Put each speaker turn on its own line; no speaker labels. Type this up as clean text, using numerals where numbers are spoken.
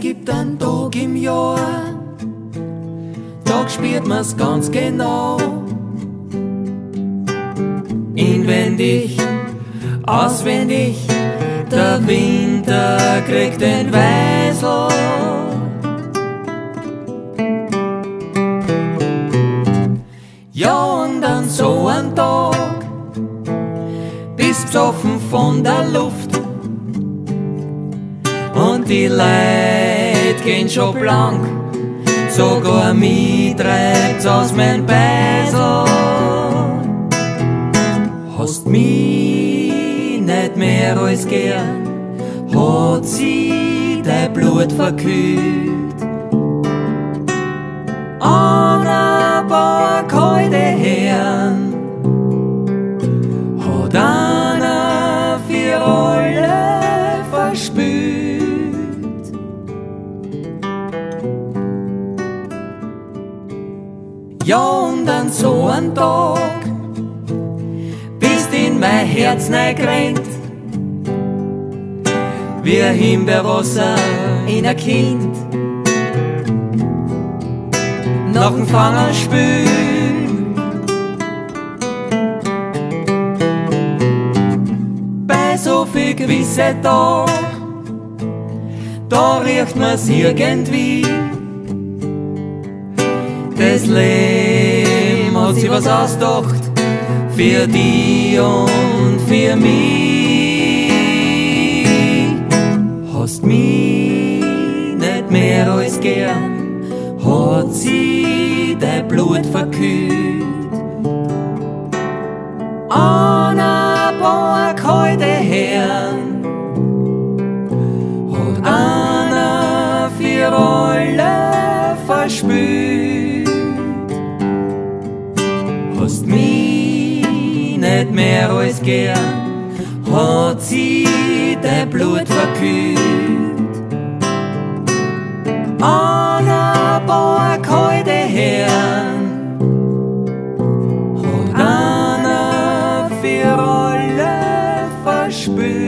gibt einen Tag im Jahr, da spürt man's ganz genau. Inwendig, auswendig, der Winter kriegt den Weisel. Ja, und an so einem Tag bist besoffen von der Luft und die Leute gehen schon blank, sogar mich treibt's aus mein Beisel. Hast mich nicht mehr als gern, hat sie dein Blut verkühlt. An ein paar kalte Herren hat einer für alle verspült. Ja, und an so einem Tag bist in mein Herz reingerannt, wie ein Himbeerwasser in ein Kind nach dem Fangen spült. Bei so viel Gewissheit da riecht man's irgendwie. Das Leben hat sich was ausgedacht für die und für mich. Hast mich nicht mehr als gern, hat sie dein Blut verkühlt. An ein paar kalte Herren hat einer für alle verspült. Hast mich nicht mehr als gern, hat sie dein Blut verkühlt. An ein paar kalte Herren hat einer für alle verspült.